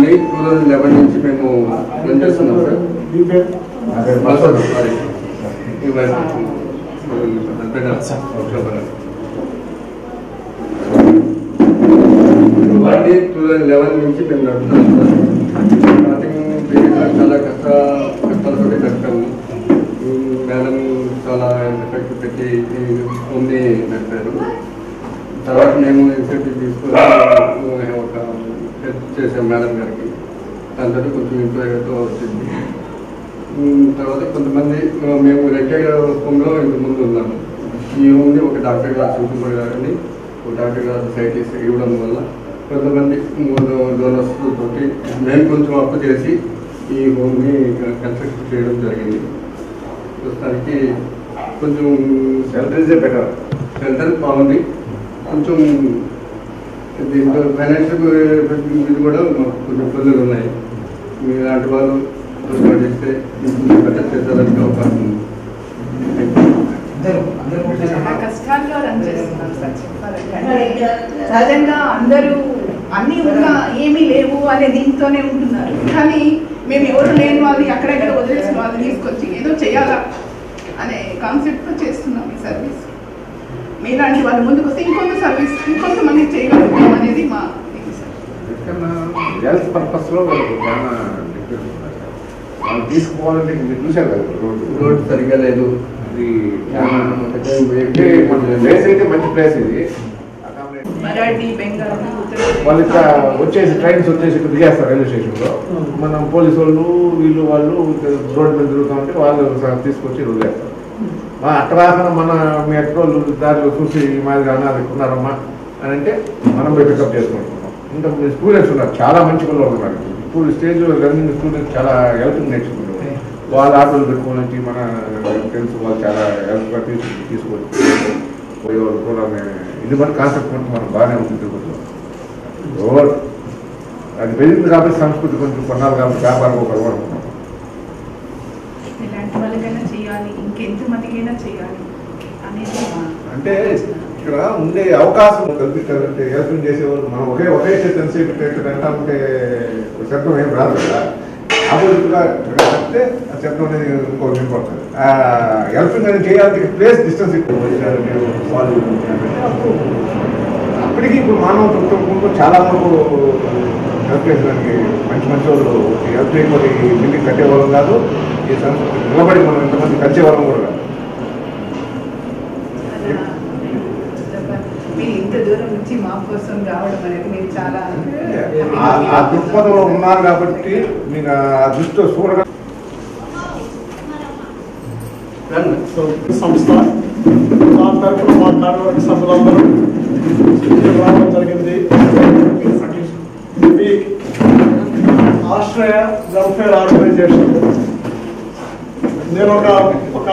Colony 2011 నుంచి మేము run చేస్తున్నాం సార్. కాలనీ 2011 నుంచి మేము నడుపుతున్నాం సార్. స్టార్టింగ్ చాలా కష్టాలతో నడిపాము. మేడం చాలా ఎఫెక్ట్ పెట్టి హోమ్ని నడిపారు. తర్వాత మేము ఇన్సెంటివ్ తీసుకొని ఒక హెల్ప్ చేసాం మేడం గారికి. దాంతో కొంచెం ఇంప్రూవ్తో వచ్చింది. తర్వాత కొంతమంది మేము రెడ్డి హోమ్లో ఇంతకు ముందు ఉన్నాము. ఈ హోమ్ని ఒక డాక్టర్ గారు చూసుకునే గారని ఒక డాక్టర్ గారు సైటిస్ట్ ఇవ్వడం వల్ల కొంతమంది డోనర్స్ తోటి మేము కొంచెం అప్పు చేసి ఈ హోమ్ని కన్స్ట్రక్ట్ చేయడం జరిగింది. ప్రస్తుతానికి కొంచెం షెల్టర్ బాగుంది. కొంచెం దీంట్లో ఫైనాన్షియల్ ఇది కూడా మాకు కొంచెం ఇబ్బందులు ఉన్నాయి. మీరు ఇలాంటి వాళ్ళు చేస్తే బడ్జెట్ చేసేదానికి అవకాశం ఉంది. కష్టాల్లో రన్ చేస్తున్నాం సార్. చెప్పాలంటే సహజంగా అందరూ అన్నీ ఉన్నా ఏమీ లేవు అనే దీంతోనే ఉంటున్నారు. కానీ మేము ఎవరు లేని వాళ్ళని అక్కడెక్కడ వదిలేసిన వాళ్ళని తీసుకొచ్చి ఏదో చేయాలా అనే కాన్సెప్ట్తో చేస్తున్నాం ఈ సర్వీస్. మీలాంటి వాళ్ళు ముందుకు వస్తే ఇంకొంత సర్వీస్ ఇంకొంతమంది చేయగలుగుతాం అనేది మా ఇది సార్. పర్పస్లో తీసుకోవాలంటే మీరు చూశారు కదా, రోడ్ సరిగ్గా లేదు. ప్లేస్ అయితే మంచి ప్లేస్ ఇది. వాళ్ళు ఇక్కడ వచ్చేసి ట్రైన్స్ వచ్చేసి ఇక్కడ దిగేస్తారు రైల్వే స్టేషన్లో. మనం పోలీసు వాళ్ళు వాళ్ళు రోడ్డు మీద తిరుగుతామంటే వాళ్ళు తీసుకొచ్చి వదిలేస్తారు. అక్కడ మన మీ ఎక్కడోళ్ళు దారిలో చూసి మాదిరి అన్నది ఉన్నారమ్మా అని అంటే మనం పోయి పికప్ చేసుకుంటున్నాం. ఇంకా స్టూడెంట్స్ ఉన్నారు, చాలా మంచి పిల్లలు ఉన్నారు. ఇప్పుడు స్టేజ్ రన్నింగ్ స్టూడెంట్స్ చాలా హెల్ప్ నేర్చుకుంటున్నారు. వాళ్ళ ఆటోలు పెట్టుకోవాలంటే మన తెలుసు, వాళ్ళు చాలా హెల్ప్గా తీసుకొచ్చి పోయేవాళ్ళు కూడా. ఇది మన కాన్సెప్ట్ మనం బాగానే ఉంటుంది తిరుగుతున్నాం. అది పెరిగింది కాబట్టి సంస్కృతి కొంచెం కొన్నాళ్ళు కాబట్టి వ్యాపారం ఒక అనుకుంటున్నాం. అంటే ఇక్కడ ఉండే అవకాశం కల్పించాలంటే హెల్పింగ్ చేసేవాళ్ళు మనం ఒకే చేసి అంటే శబ్దం ఏం రాదు కదా. ఆపోజిట్గా చెప్తే ఆ శబ్దం అనేది ఇంకో ఇంపార్టెంట్. హెల్పింగ్ అనేది చేయాలంటే ప్లేస్ డిస్టెన్స్ అప్పటికి ఇప్పుడు మానవ తత్వంలో చాలా వరకు హెల్ప్ చేసేదానికి మంచి వాళ్ళు హెల్ప్ చేయకపోతే ఈ బిల్డింగ్ కట్టేవాళ్ళం కాదు, ఈ సంస్కృతి నిలబడి మనం ఇంతమంది కలిసేవాళ్ళం కూడా కాదు. ఆ దృక్పథంలో ఉన్నారు కాబట్టి మీకు ఆ దృష్టిలో చూడగా సంస్థ దాని తరఫున మా కార్యవర్గ సభ్యులందరూ రావడం జరిగింది. ఇది ఆశ్రయ వెల్ఫేర్ ఆర్గనైజేషన్. నేను ఒక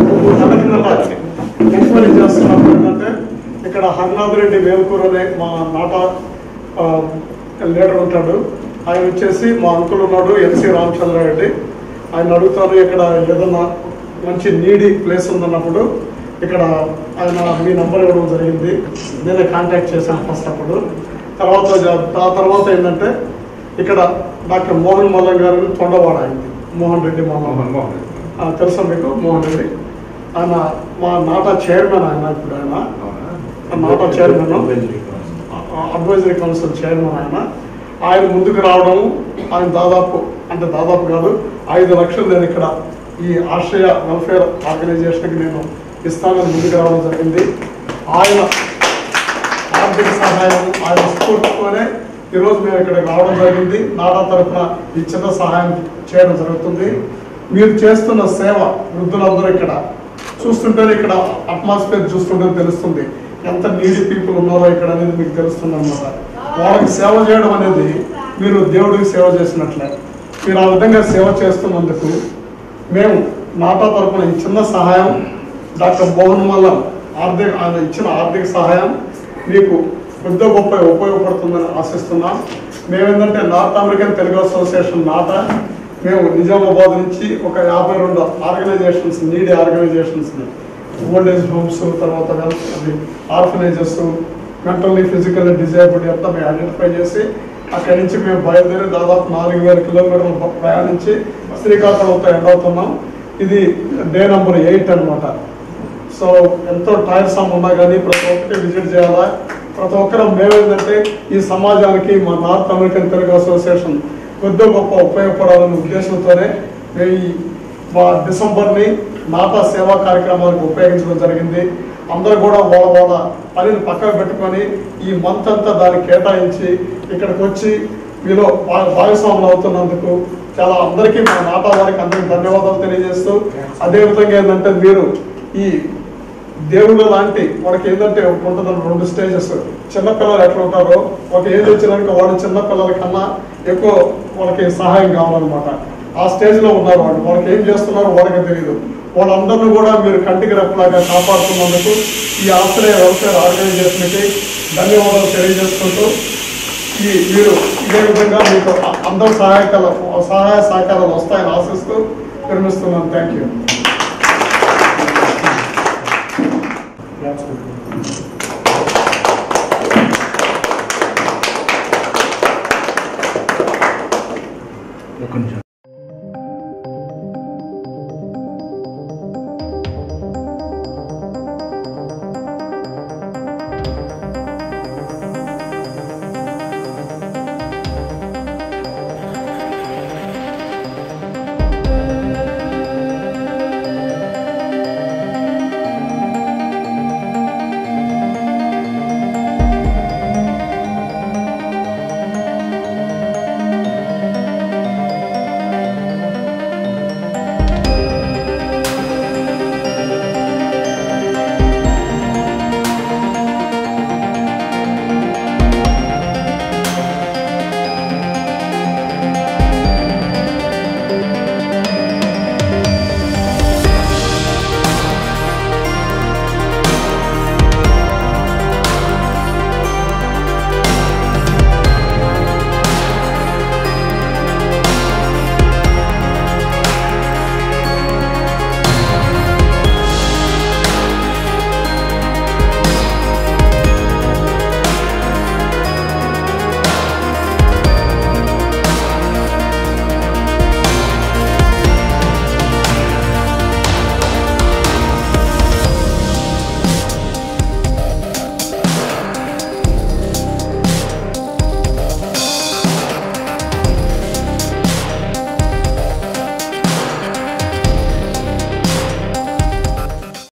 ఎంక్వైరీ చేస్తున్నాను. ఏంటంటే ఇక్కడ హరినాథ్ రెడ్డి వేల్కూర్ అనే మా నాటా లీడర్ ఉంటాడు. ఆయన వచ్చేసి మా అంకుల్ ఉన్నాడు ఎన్సీ రామచంద్రారెడ్డి. ఆయన అడుగుతారు ఇక్కడ ఏదన్నా మంచి నీడీ ప్లేస్ ఉందన్నప్పుడు ఇక్కడ ఆయన మీ నెంబర్ ఇవ్వడం జరిగింది. నేనే కాంటాక్ట్ చేశాను ఫస్ట్ అప్పుడు. తర్వాత ఏంటంటే ఇక్కడ డాక్టర్ మోహన్ మల్లం గారు తొండవాడ అయింది. మోహన్ రెడ్డి మోహన్ తెలుసా మీకు? మోహన్ రెడ్డి ఆయన మా నాటా చైర్మన్. ఆయన ఇప్పుడు ఆయన NATA chairman, advisory council chairman. ఆయన ముందుకు రావడం, ఆయన దాదాపు కాదు 5 లక్షలు నేను ఇక్కడ ఈ ఆశ్రయ వెల్ఫేర్ ఆర్గనైజేషన్కి నేను ఇస్తానని ముందుకు రావడం జరిగింది. ఆయన ఆర్థిక సహాయం, ఆయన స్ఫూర్తితోనే ఈరోజు మేము ఇక్కడికి రావడం జరిగింది. నాటా తరఫున ఈ చిన్న సహాయం చేయడం జరుగుతుంది. మీరు చేస్తున్న సేవ వృద్ధులందరూ ఇక్కడ చూస్తుంటేనే, ఇక్కడ అట్మాస్ఫియర్ చూస్తుంటే తెలుస్తుంది ఎంత నీడీ పీపుల్ ఉన్నారో ఇక్కడ అనేది మీకు తెలుస్తుంది అన్నమాట. వాళ్ళకి సేవ చేయడం అనేది మీరు దేవుడికి సేవ చేసినట్లే. మీరు ఆ విధంగా సేవ చేస్తున్నందుకు మేము నాటా తరఫున ఈ చిన్న సహాయం డాక్టర్ మోహన్ మల్లం ఆయన ఇచ్చిన ఆర్థిక సహాయం మీకు కొద్ది గొప్ప ఉపయోగపడుతుందని ఆశిస్తున్నాం. మేమేంటంటే North American Telugu Association NATA మేము నిజామాబాద్ నుంచి ఒక 52 ఆర్గనైజేషన్స్, నీడీ ఆర్గనైజేషన్స్ని, ఓల్డ్ ఏజ్ హోమ్స్, తర్వాత ఆర్ఫనైజెస్, మెంటల్లీ ఫిజికల్లీ డిజేబుల్డ్ అంతా మేము ఐడెంటిఫై చేసి అక్కడి నుంచి మేము బయలుదేరి దాదాపు 4000 కిలోమీటర్లు ప్రయాణించి శ్రీకాకుళంతో ఎండ్ అవుతున్నాం. ఇది డే నెంబర్ 8 అనమాట. సో ఎంతో టైర్సమ్ ఉన్నా కానీ ప్రతి ఒక్కటి విజిట్ చేయాలా. ప్రతి ఒక్కరు మేమేంటంటే ఈ సమాజానికి మా నార్త్ అమెరికన్ తెలుగు అసోసియేషన్ కొద్ది గొప్ప ఉపయోగపడాలనే ఉద్దేశంతోనే మేము మా డిసెంబర్ని నాటా సేవా కార్యక్రమానికి ఉపయోగించడం జరిగింది. అందరూ కూడా వాళ్ళ పనిని పక్కన పెట్టుకొని ఈ మంత్ అంతా దాన్ని కేటాయించి ఇక్కడికి వచ్చి మీలో భాగస్వాములు అవుతున్నందుకు చాలా అందరికీ మా నాటా వారికి అందరికీ ధన్యవాదాలు తెలియజేస్తూ, అదేవిధంగా ఏంటంటే మీరు ఈ దేవుడు లాంటి వాళ్ళకి ఏంటంటే ఉంటుందని 2 స్టేజెస్. చిన్నపిల్లలు ఎట్లా ఉంటారో ఒక ఏజ్ వచ్చినాక వాళ్ళు చిన్నపిల్లల కన్నా ఎక్కువ వాళ్ళకి సహాయం కావాలన్నమాట. ఆ స్టేజ్లో ఉన్నారు వాళ్ళు. వాళ్ళకి ఏం చేస్తున్నారో వాళ్ళకి తెలియదు. వాళ్ళందరినీ కూడా మీరు కంటికి రెప్పలాగా కాపాడుతున్నందుకు ఈ ఆశ్రయ వెల్ఫేర్ ఆర్గనైజేషన్కి ధన్యవాదాలు తెలియజేసుకుంటూ మీరు ఇదే విధంగా మీకు అందరూ సహాయ సహకారాలు వస్తాయని ఆశిస్తూ విరమిస్తున్నాను. Thank you. ఒక నిమిషం.